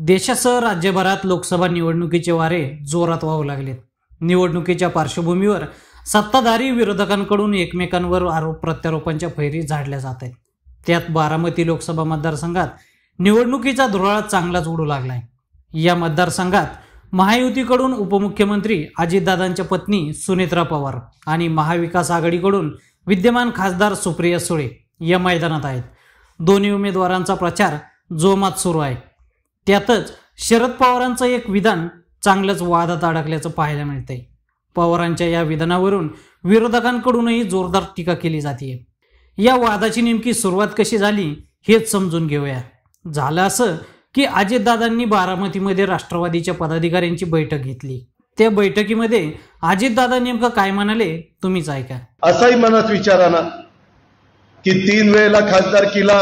देशासह राज्यभरात लोकसभा निवडणुकीचे वारे जोरात वाहू लागलेत। निवडणुकीच्या पार्श्वभूमीवर सत्ताधारी विरोधकांकडून एकमेकांवर आरोप प्रत्यारोपांच्या फैरी झाडल्या जात आहेत। त्यात बारामती लोकसभा मतदारसंघात निवडणुकीचा धुराळा चांगलाच उडू लागलाय। या मतदारसंघात महायुतीकडून उपमुख्यमंत्री अजितदादांच्या पत्नी सुनेत्रा पवार आणि महाविकास आघाडीकडून विद्यमान खासदार सुप्रिया सुळे या मैदानात आहेत। दोन्ही उमेदवारांचा प्रचार जोमात सुरू आहे। त्यातच शरद पवारांचं एक विधान चांगलंच वादात अडकल्याचं पाहायला मिळतंय। पवारांच्या या विधानावरून विरोधकांकडूनही जोरदार टीका केली जाते। या वादाची नेमकी सुरुवात कशी झाली हेच समजून घेऊया। झालं असं की अजितदादांनी बारामतीमध्ये राष्ट्रवादीच्या पदाधिकाऱ्यांची बैठक घेतली। त्या बैठकीमध्ये अजितदादा नेमकं काय म्हणाले तुम्हीच ऐका। असाही मनात विचार आला की 3 वेळेला खासदारकीला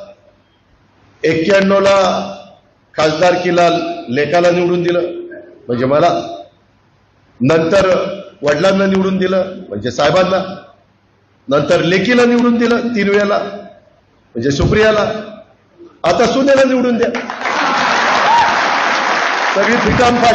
91 ला खासदारकीला लेकाला निवडून दिलं म्हणजे मला, नंतर वडिलांना निवडून दिलं म्हणजे साहेबांना, नंतर लेकीला निवडून दिलं 3 वेळेला म्हणजे सुप्रियाला, आता सुनेला निवडून द्या। सगळी फिटामफाट,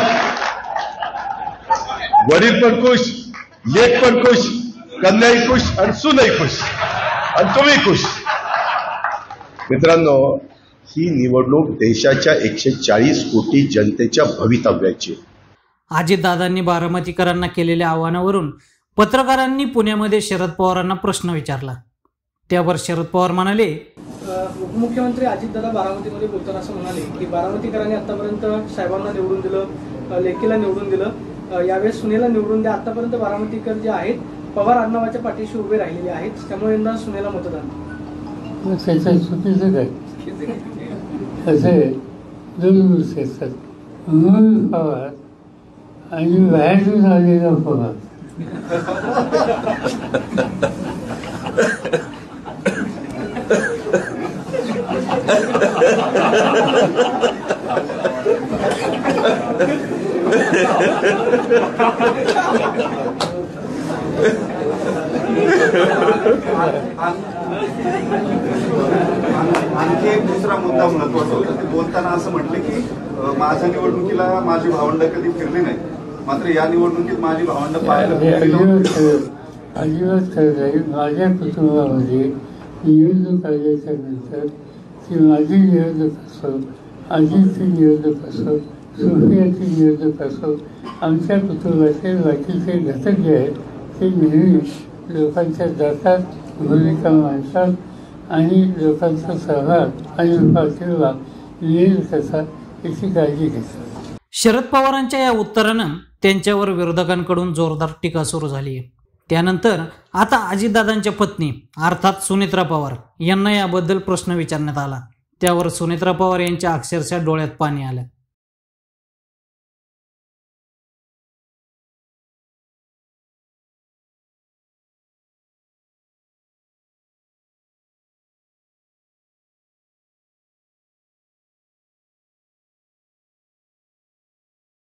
वडील पण खुश, लेक पण खुश, कन्याही खुश आणि सुनही खुश आणि तुम्ही खुश। मित्रांनो, ही निवडणूक देशाच्या 140 कोटी जनतेच्या भवितव्याची। अजितदादांनी बारामतीकरांना केलेल्या आव्हानावरून पत्रकारांनी पुण्यामध्ये शरद पवारांना प्रश्न विचारला। त्यावर शरद पवार म्हणाले, उपमुख्यमंत्री अजितदादा बारामतीमध्ये बोलताना असं म्हणाले की बारामतीकरांनी आतापर्यंत साहेबांना निवडून दिलं, लेकीला निवडून दिलं, यावेळेस सुनेला निवडून द्या। आतापर्यंत बारामतीकर जे आहेत पवार आडनावाच्या पाठीशी उभे राहिलेले आहेत, त्यामुळे यंदा सुनेला मतदान। चुकीचं काय असे 2 गोष्टी असतात, म्हणून पवार आणि बाहेरून आलेला पवार। आणखी एक दुसरा मुद्दा महत्वाचा होता। ते बोलताना असं म्हटले की माझ्या निवडणुकीला माझी भावंड कधी फिरली नाही, मात्र या निवडणुकीत माझी भावंड पाहायला अजिबात खरं नाही। माझ्या कुटुंबामध्ये निवडणूक आल्याच्या नंतर ती माझी निवडणूक असो, अजितची निवडणूक असो, सुप्रियाची निवडणूक असो, आमच्या कुटुंबाचे बाकीचे घटक जे आहेत ते नेहमी लोकांच्या जातात, भूमिका मांडतात आणि लोकांचा सहभाग आणि पाठिंबा मिळेल कसा याची काळजी घेतात। शरद पवारांच्या या उत्तरानं त्यांच्यावर विरोधकांकडून जोरदार टीका सुरू झाली आहे। त्यानंतर आता अजितदादांच्या पत्नी अर्थात सुनेत्रा पवार यांना याबद्दल प्रश्न विचारण्यात आला। त्यावर सुनेत्रा पवार यांच्या अक्षरशः डोळ्यात पाणी आलं।